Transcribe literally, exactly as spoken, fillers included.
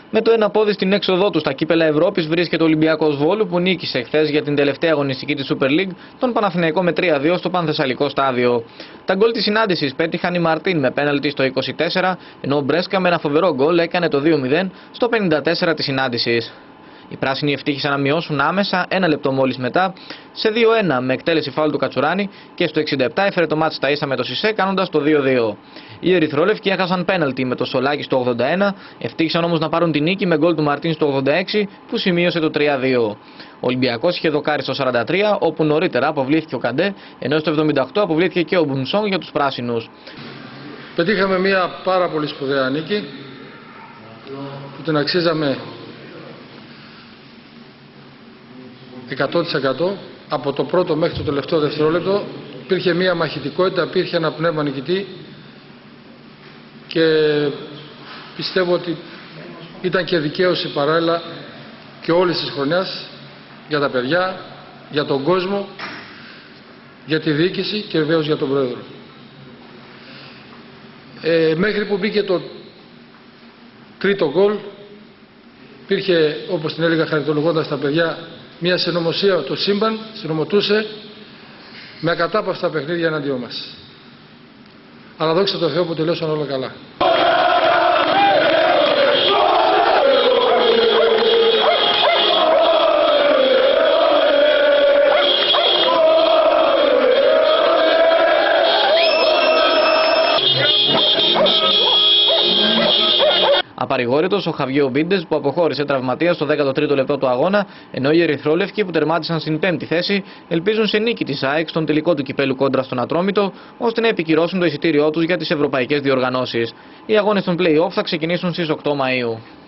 Με το ένα πόδι στην έξοδό του στα κύπελα Ευρώπης βρίσκεται ο Ολυμπιακός Βόλου, που νίκησε χθες για την τελευταία αγωνιστική της Super League τον Παναθηναϊκό με τρία δύο στο Πανθεσσαλικό στάδιο. Τα γκολ της συνάντησης πέτυχαν οι Μαρτίν με πέναλτι στο είκοσι τέσσερα, ενώ ο Μπρέσκα με ένα φοβερό γκολ έκανε το δύο μηδέν στο πενήντα τέσσερα της συνάντησης. Οι πράσινοι ευτύχησαν να μειώσουν άμεσα ένα λεπτό μόλις μετά σε δύο ένα με εκτέλεση φάουλ του Κατσουράνη και στο εξήντα επτά έφερε το μάτς στα ίσα με το Σισέ κάνοντας το δύο δύο. Οι ερυθρόλευκοι έχασαν πέναλτι με το Σολάκι στο ογδόντα ένα, ευτύχησαν όμως να πάρουν την νίκη με γκολ του Μαρτίν στο ογδόντα έξι που σημείωσε το τρία δύο. Ο Ολυμπιακός είχε δοκάρει στο σαράντα τρία, όπου νωρίτερα αποβλήθηκε ο Καντέ, ενώ στο εβδομήντα οκτώ αποβλήθηκε και ο Μπουνσόν για τους πράσινους. Πετύχαμε μια πάρα πολύ σπουδαία νίκη που την αξίζαμε εκατό τοις εκατό. Από το πρώτο μέχρι το τελευταίο δευτερόλεπτο υπήρχε μια μαχητικότητα, υπήρχε ένα πνεύμα νικητή και πιστεύω ότι ήταν και δικαίωση παράλληλα και όλης της χρονιάς για τα παιδιά, για τον κόσμο, για τη διοίκηση και βεβαίως για τον πρόεδρο. Ε, μέχρι που μπήκε το τρίτο γκολ υπήρχε, όπως την έλεγα χαριτολογώντας τα παιδιά, μια συνωμοσία, το σύμπαν συνωμοτούσε με ακατάπαυστα παιχνίδια εναντίον μας. Αλλά δόξα τω Θεώ που τελειώσαν όλα καλά. Απαρηγόρητος ο Χαβιέ Ομπίντες που αποχώρησε τραυματίας στο δέκατο τρίτο λεπτό του αγώνα, ενώ οι ερυθρόλευκοι που τερμάτισαν στην πέμπτη θέση ελπίζουν σε νίκη της ΑΕΚ στον τελικό του κυπέλου κόντρα στον Ατρόμητο, ώστε να επικυρώσουν το εισιτήριό τους για τις ευρωπαϊκές διοργανώσεις. Οι αγώνες των play-off θα ξεκινήσουν στις οκτώ Μαΐου.